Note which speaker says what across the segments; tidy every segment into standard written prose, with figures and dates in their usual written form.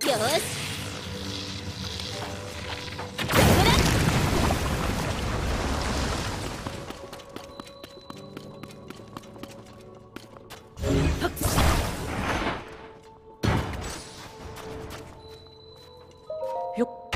Speaker 1: よし。
Speaker 2: よっ。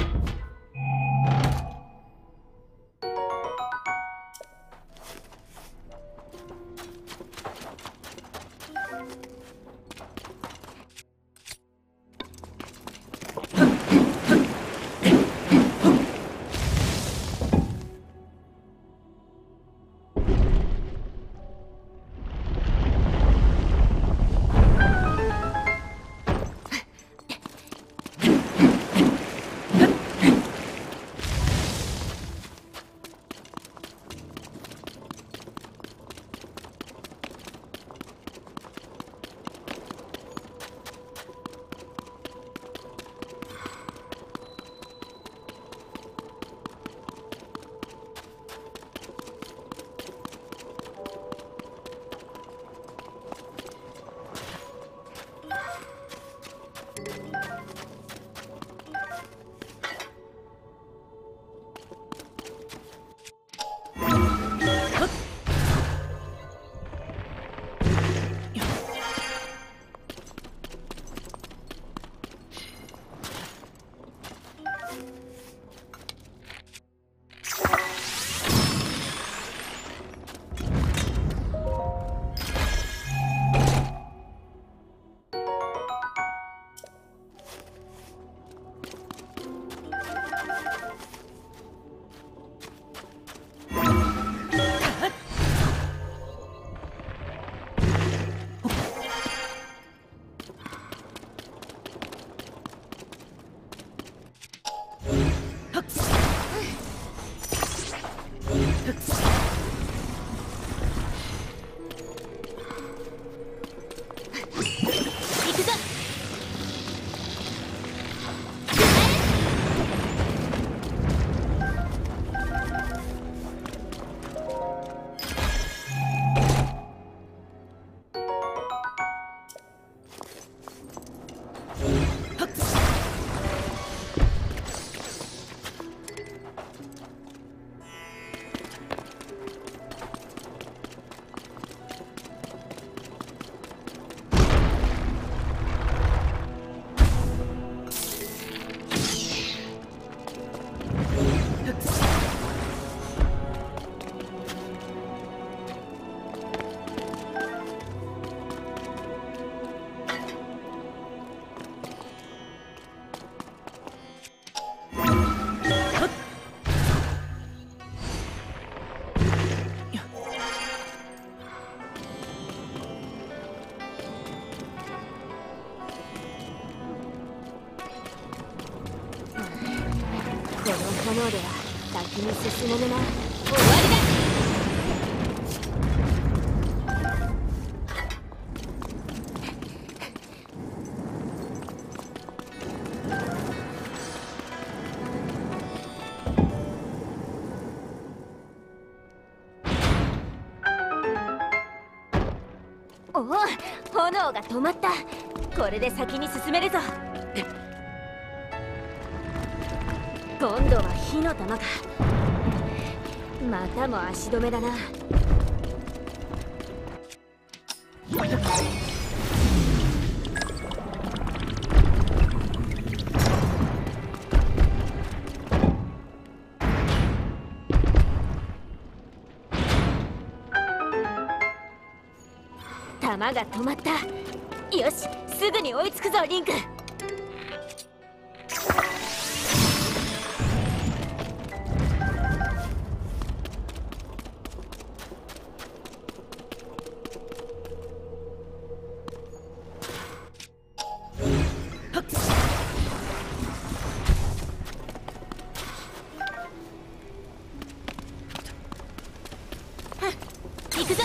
Speaker 1: 炎では先に進めぬな。終わりだ。おお、炎が止まった。これで先に進めるぞ。今度は火の玉か。またも足止めだな。弾が止まった。よし、すぐに追いつくぞリンク。行くぞ。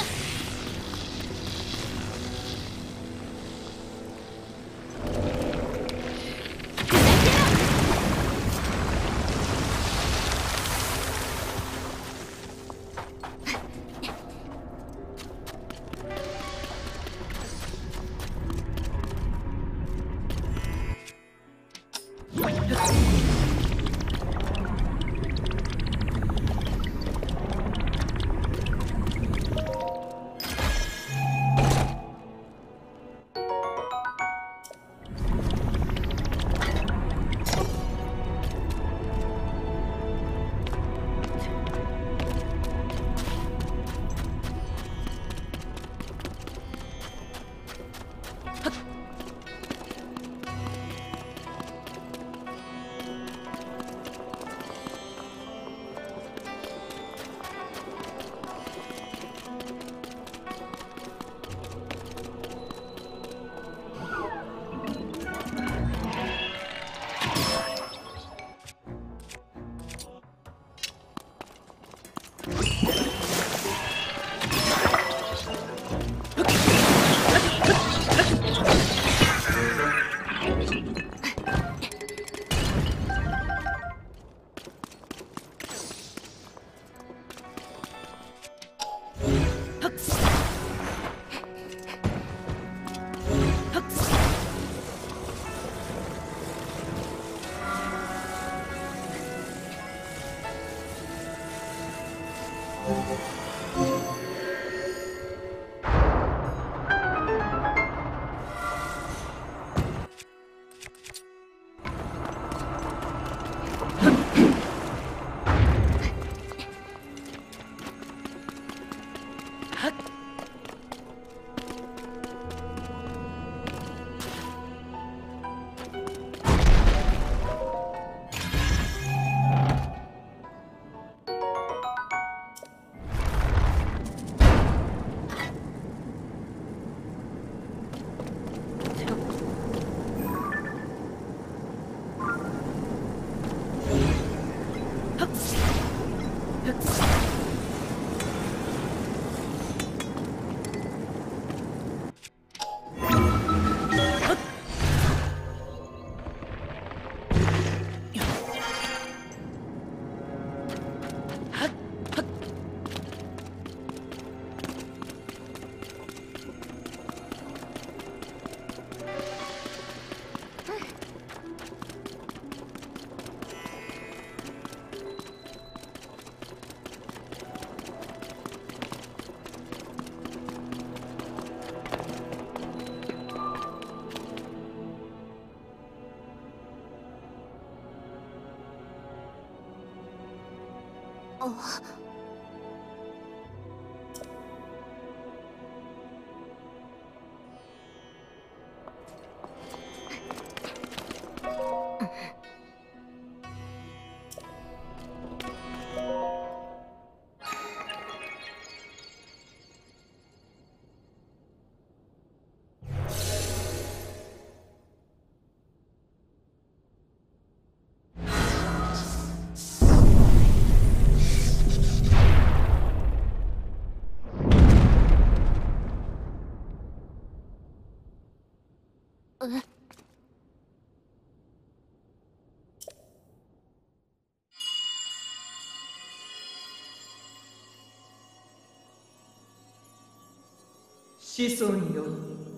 Speaker 2: 子孫よ、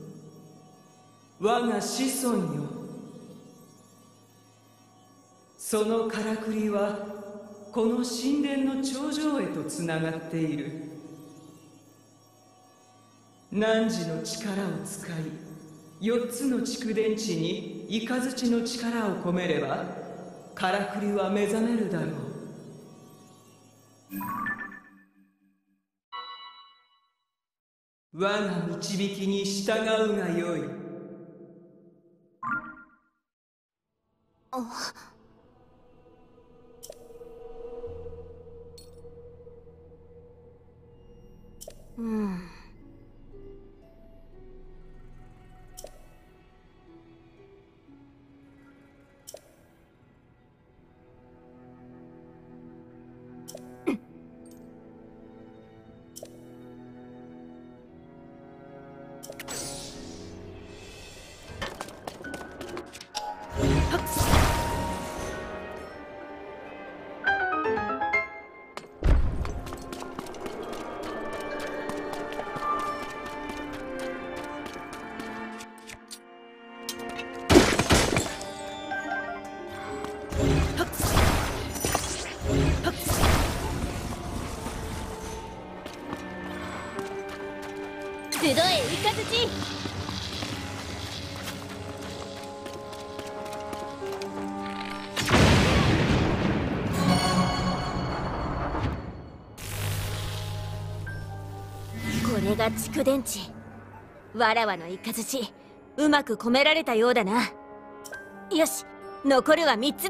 Speaker 2: 我が子孫よ。そのからくりはこの神殿の頂上へとつながっている。汝の力を使い、4つの蓄電池に雷の力を込めれば、からくりは目覚めるだろう。我が導きに従うがよい。
Speaker 1: 集えイカズチ。これが蓄電池。わらわのイカズチ、うまく込められたようだな。よし、残るは3つだ。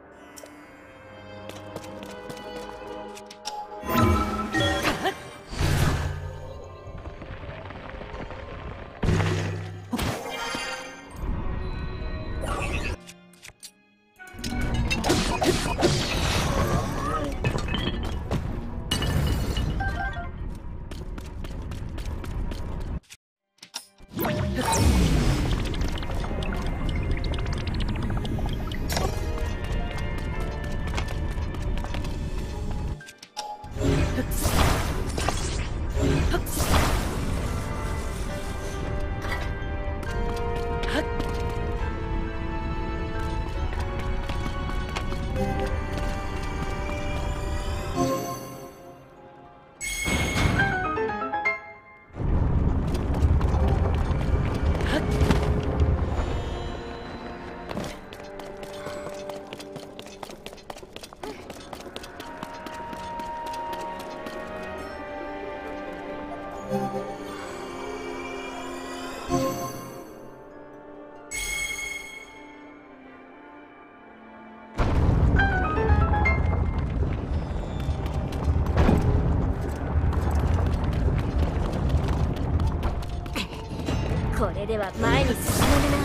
Speaker 1: これでは前に進めるな。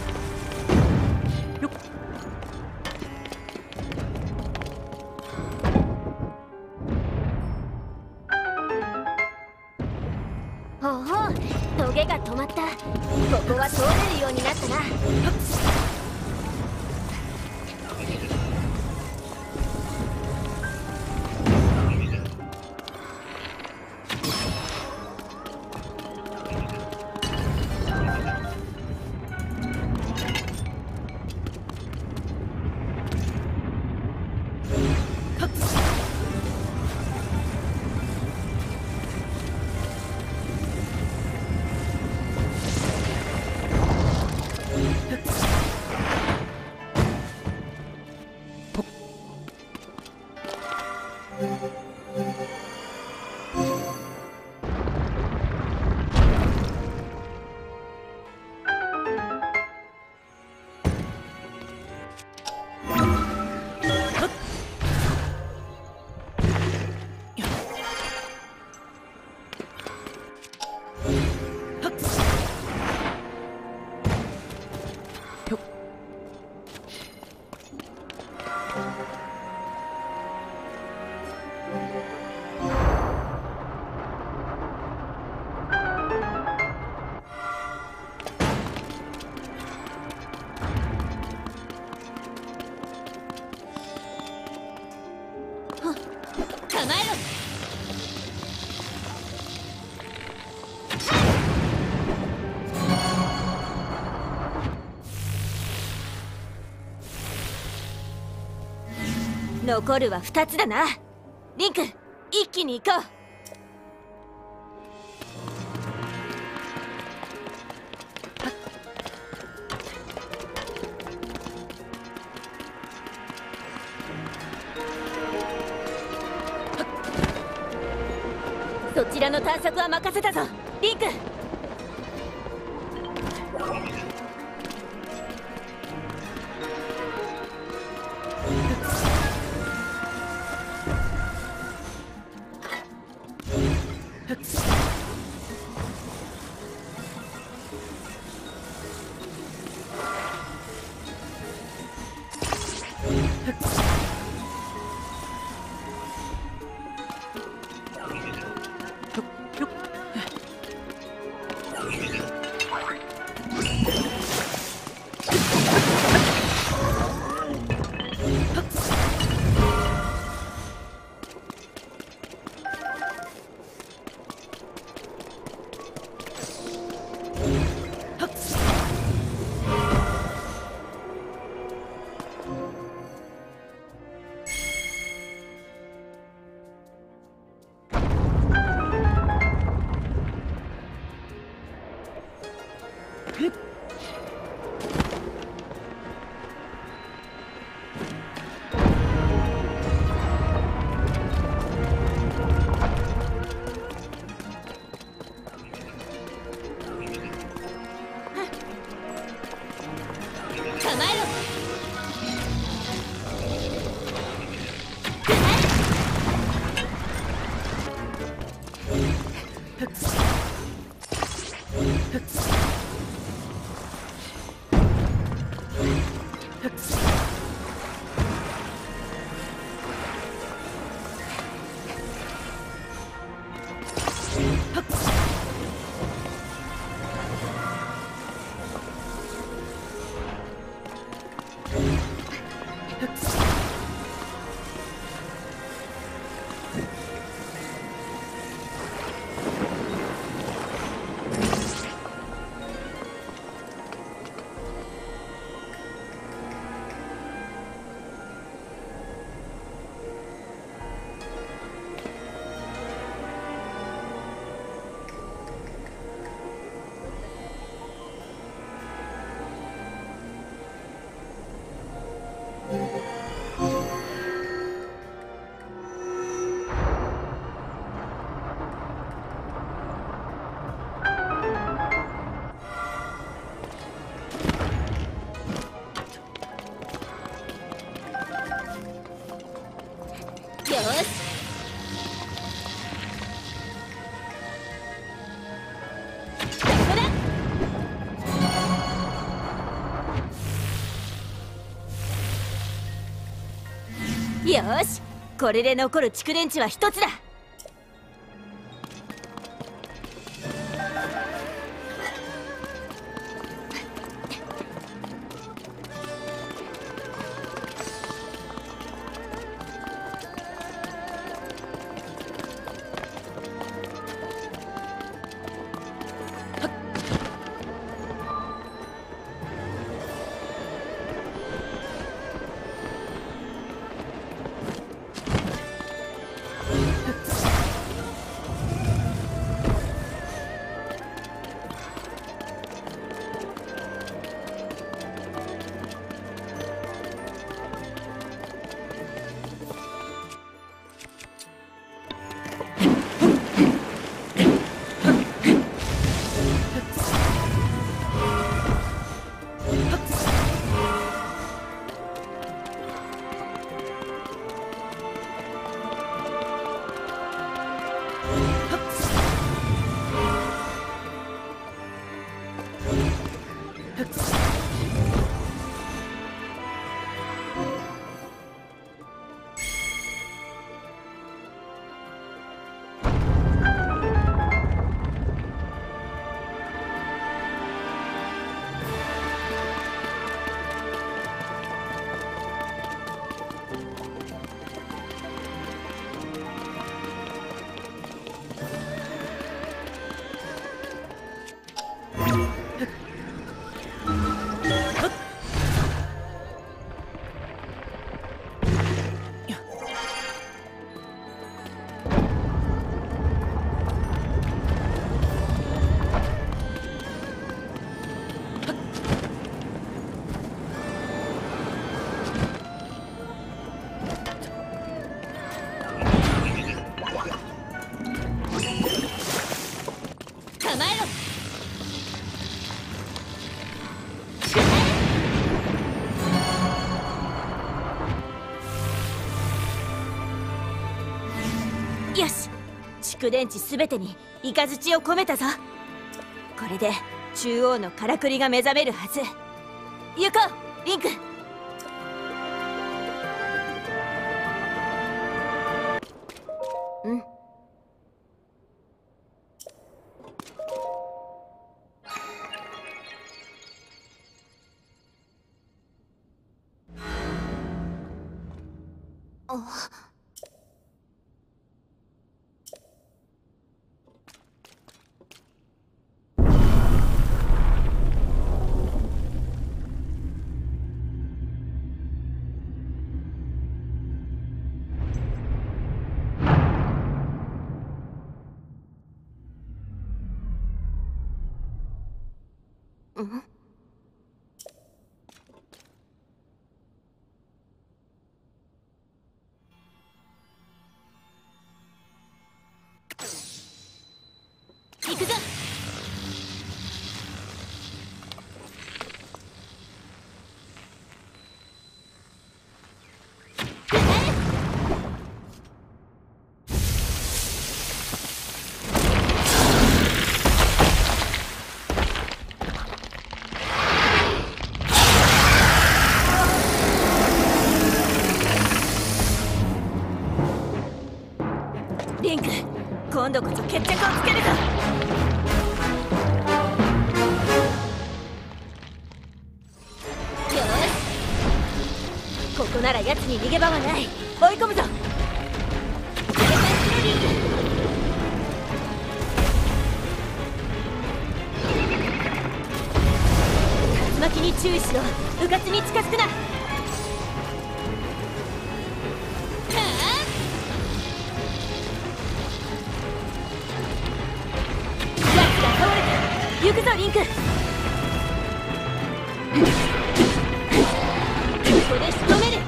Speaker 1: ほほう、トゲが止まった。ここは通れるようになったな。
Speaker 2: っ
Speaker 1: 構えろ。残るは2つだな。リンク、一気に行こう。そちらの探索は任せたぞ、リンク。よし。ここだ。よし、これで残る蓄電池は1つだ。 蓄電池すべてにイカズチを込めたぞ。これで中央のからくりが目覚めるはず。行こうリンク。うん。行くぞ。リンク、今度こそ決着をつけるぞ。よし、ここなら奴に逃げ場はない。追い込むぞ。リンク。竜巻に注意しろ。うかつに近づくな。行くぞリンク。ここで仕留める。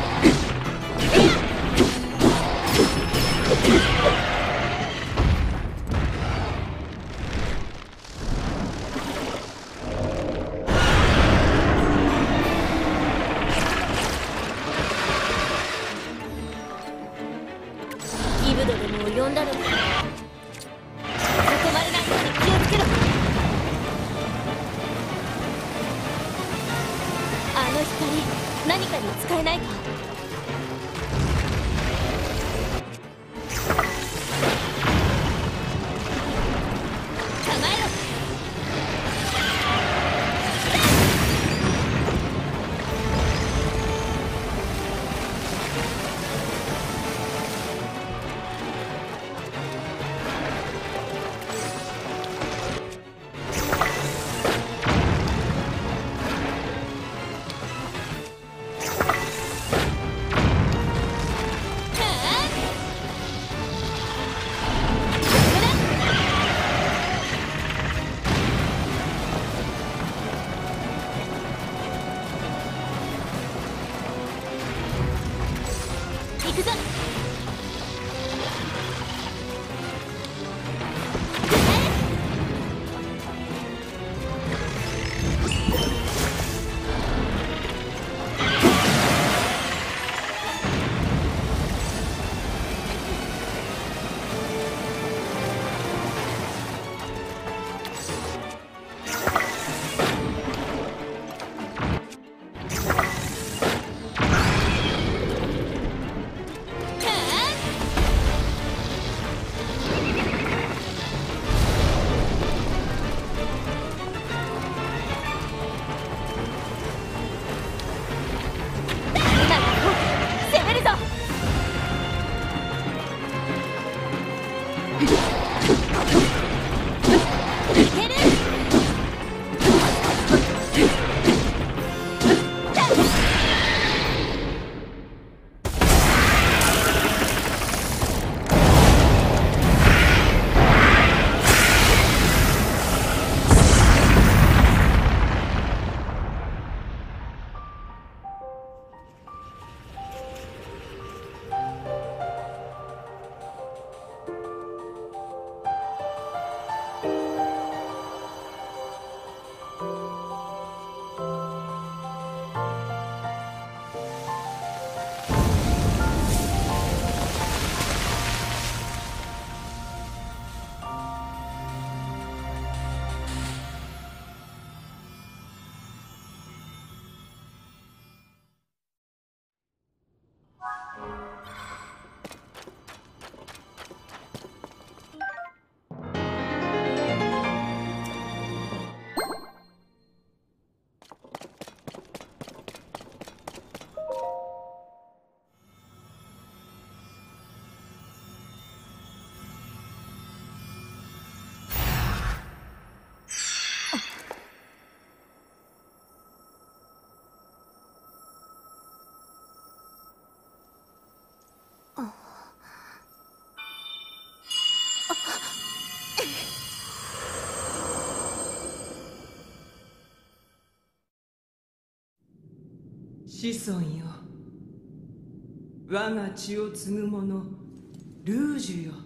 Speaker 1: ギブドでも呼んだのだ。囲まれないように気をつけろ。あの光、何かに使えないか。構えろ。行くぞ。
Speaker 2: 子孫よ、我が血を継ぐ者ルージュよ。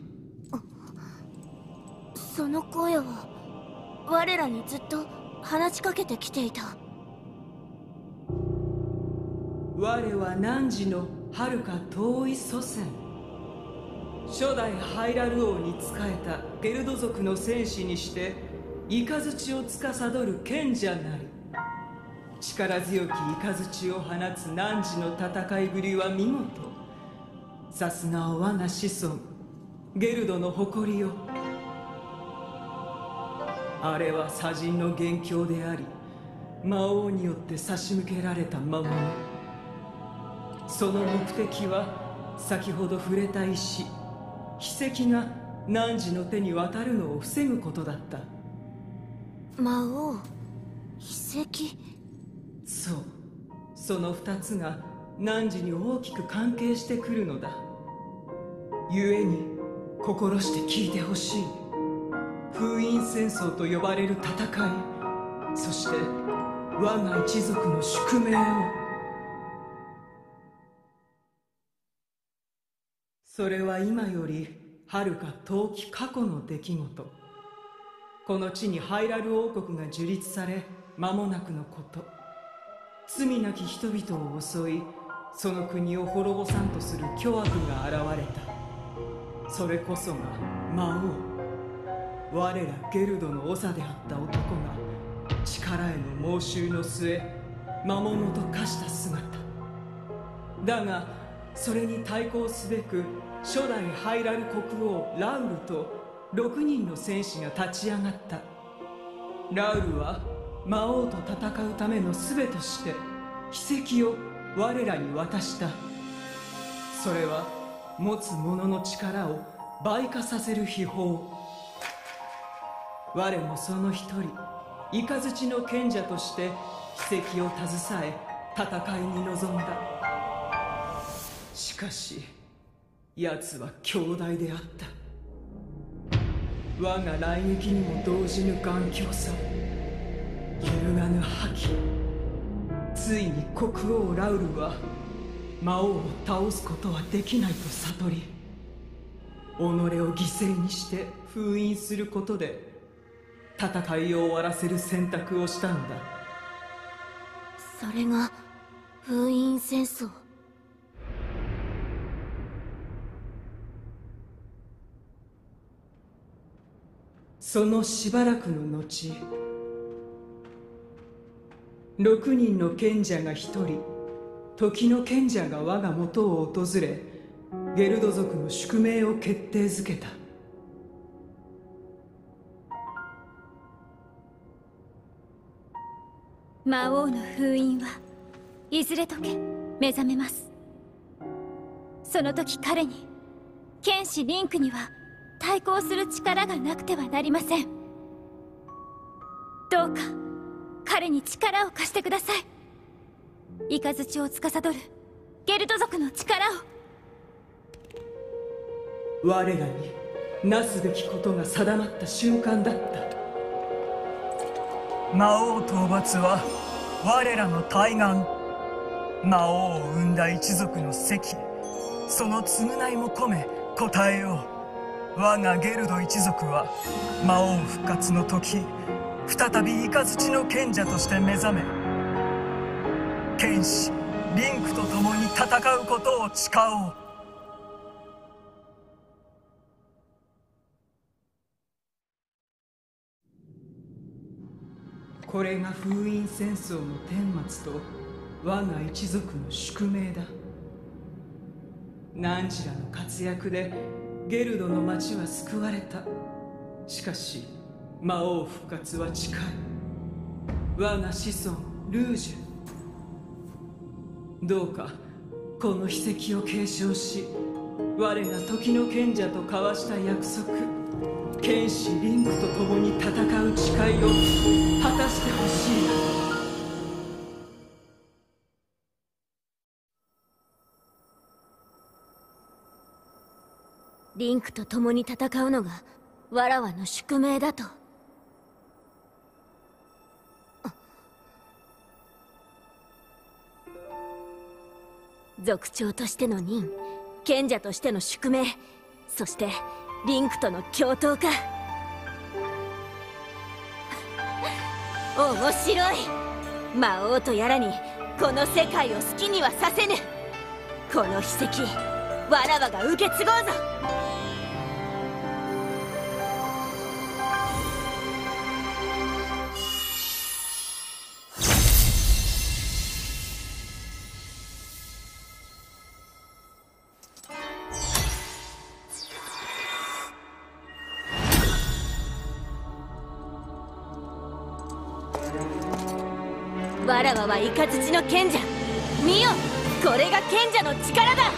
Speaker 1: その声は我らにずっと話しかけてきていた。
Speaker 2: 我は汝の遥か遠い祖先、初代ハイラル王に仕えたゲルド族の戦士にして雷を司る賢者なり。力強き雷を放つ汝の戦いぶりは見事。さすが我が子孫ゲルドの誇りよ。あれは砂人の元凶であり、魔王によって差し向けられた魔物。その目的は先ほど触れた石、秘跡が汝の手に渡るのを防ぐことだった。
Speaker 1: 魔王、秘跡。
Speaker 2: そう、その二つが汝に大きく関係してくるのだ。故に心して聞いてほしい。封印戦争と呼ばれる戦い、そして我が一族の宿命を。それは今より遥か遠き過去の出来事。この地にハイラル王国が樹立され間もなくのこと。罪なき人々を襲い、その国を滅ぼさんとする巨悪が現れた。それこそが魔王、我らゲルドの長であった男が力への猛襲の末魔物と化した姿だが、それに対抗すべく初代ハイラル国王ラウルと6人の戦士が立ち上がった。ラウルは魔王と戦うための術として秘跡を我らに渡した。それは持つ者の力を倍化させる秘宝。我もその一人、雷の賢者として秘跡を携え戦いに臨んだ。しかし奴は強大であった。我が来撃にも動じぬ頑強さ、揺るがぬ覇気。ついに国王ラウルは魔王を倒すことはできないと悟り、己を犠牲にして封印することで戦いを終わらせる選択をしたのだ。
Speaker 1: それが封印戦争。
Speaker 2: そのしばらくの後、6人の賢者が1人、時の賢者が我が元を訪れ、ゲルド族の宿命を決定づけた。
Speaker 1: 魔王の封印はいずれ解け目覚めます。その時彼に、剣士リンクには対抗する力がなくてはなりません。どうか彼に力を貸してください。雷を司るゲルド族の力を。
Speaker 2: 我らになすべきことが定まった瞬間だった。
Speaker 3: 魔王討伐は我らの大願。魔王を生んだ一族の席、その償いも込め答えよう。我がゲルド一族は魔王復活の時、再び雷の賢者として目覚め、剣士リンクと共に戦うことを誓おう。
Speaker 2: これが封印戦争の顛末と我が一族の宿命だ。汝らの活躍でゲルドの町は救われた。しかし魔王復活は近い。我が子孫ルージュ、どうかこの秘跡を継承し、我が時の賢者と交わした約束、剣士リンクと共に戦う誓いを果たしてほしい。
Speaker 1: リンクと共に戦うのがわらわの宿命だと。
Speaker 4: 族長としての任、賢者としての宿命、そしてリンクとの共闘か。面白い。魔王とやらにこの世界を好きにはさせぬ。この秘跡、わらわが受け継ごうぞ。わらわはイカズチの賢者。見よ、これが賢者の力だ。は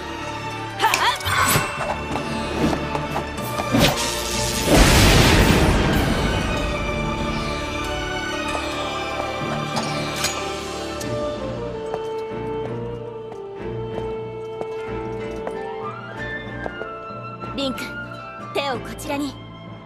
Speaker 4: っ。リンク、手をこちらに。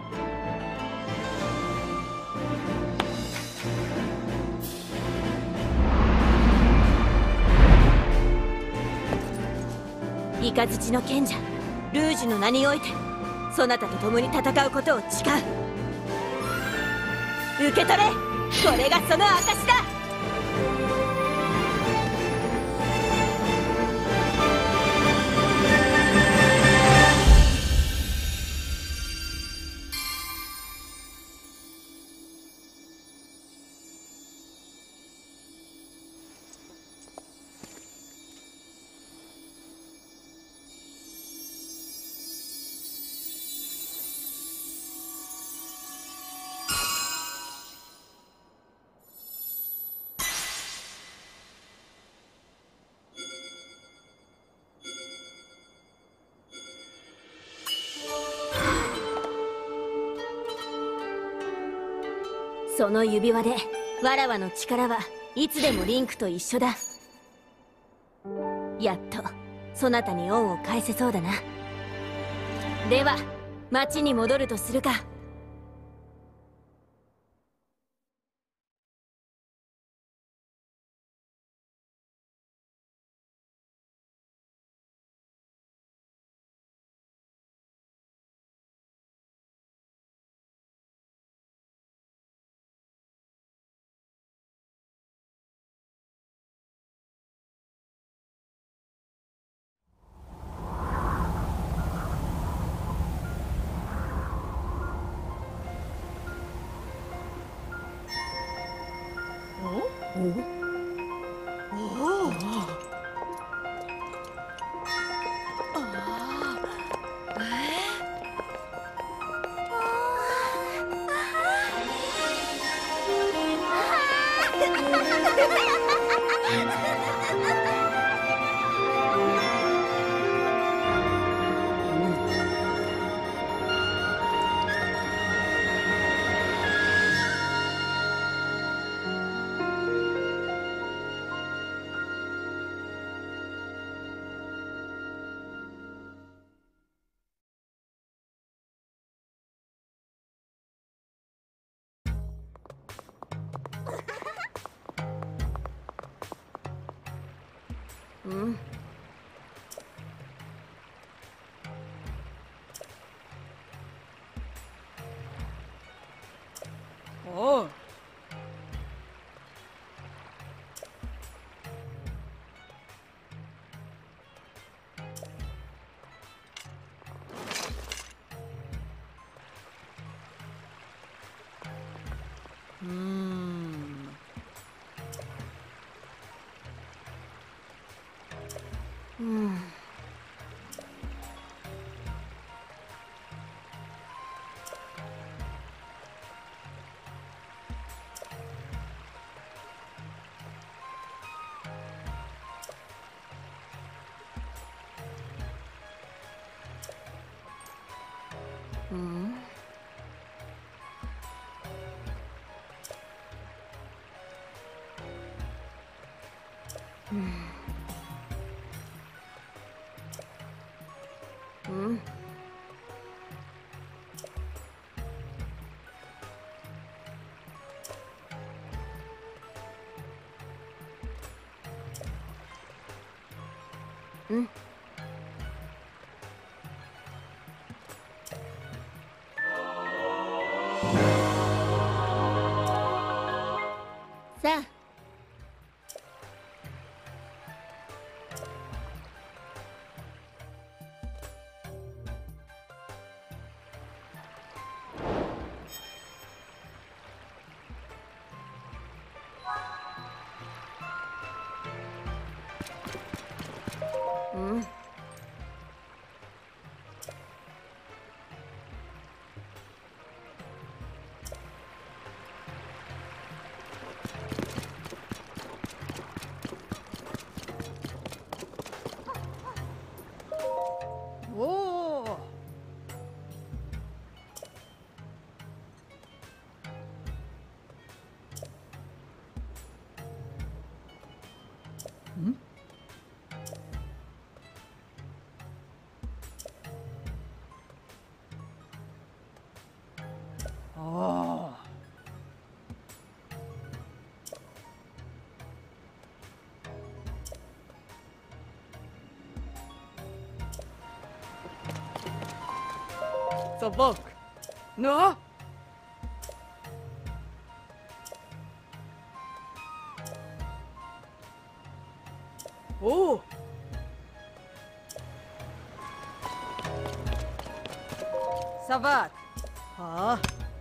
Speaker 4: イカズチの賢者ルージュの名においてそなたと共に戦うことを誓う。受け取れ、これがその証だ。その指輪でわらわの力はいつでもリンクと一緒だ。やっとそなたに恩を返せそうだな。では町に戻るとするか。うん。
Speaker 5: おう。
Speaker 4: うん。さあ。うん。
Speaker 5: おお。ん？ああ。صباك نا اوه صباك ها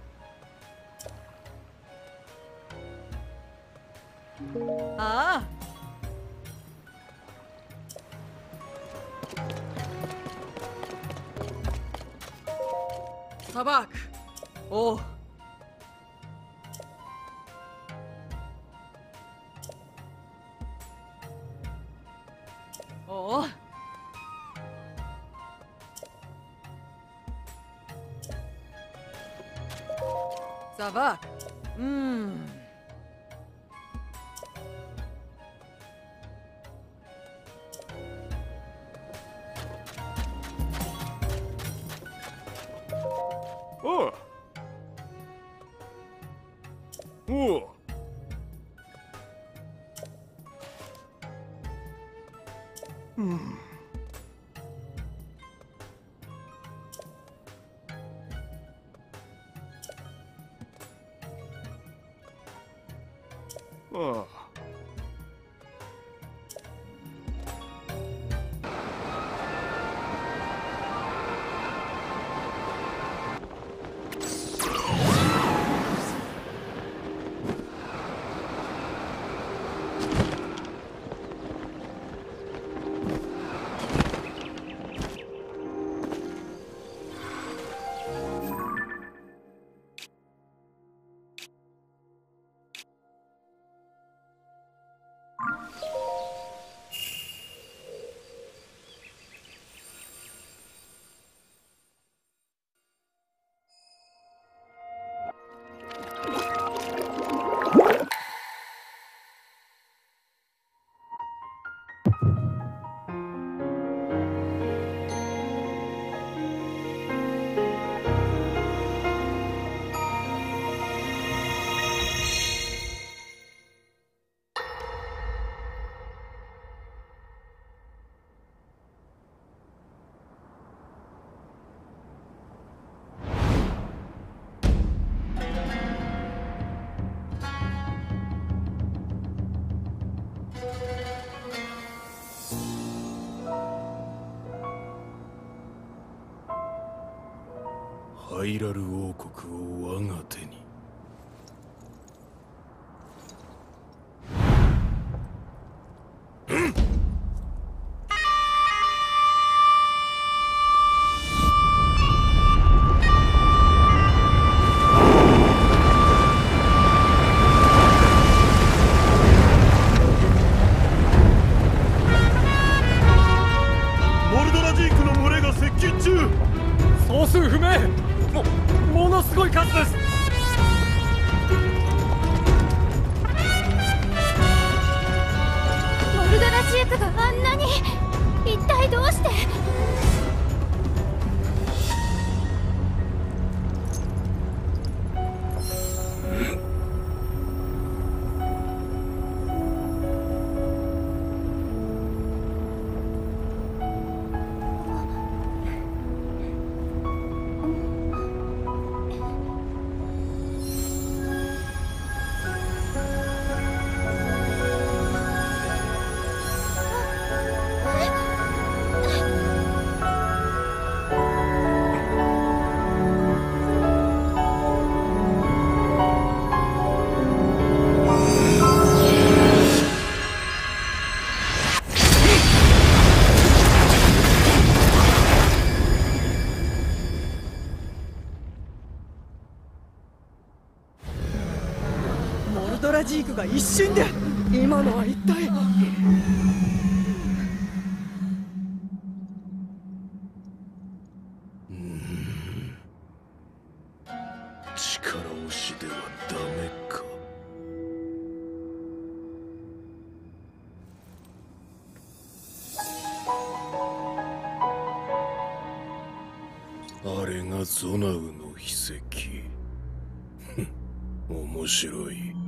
Speaker 5: صباك اوه اوه صباك
Speaker 6: おうおうああハイラル王国を我が手に。モルドラジークの群れが接近中。総数不明。ものすごい数です。
Speaker 1: モルドラジークがあんなに。一体どうして。
Speaker 5: 肉が一瞬で。今のは一体。
Speaker 6: 力押しではダメか。あれがゾナウの秘跡。面白い。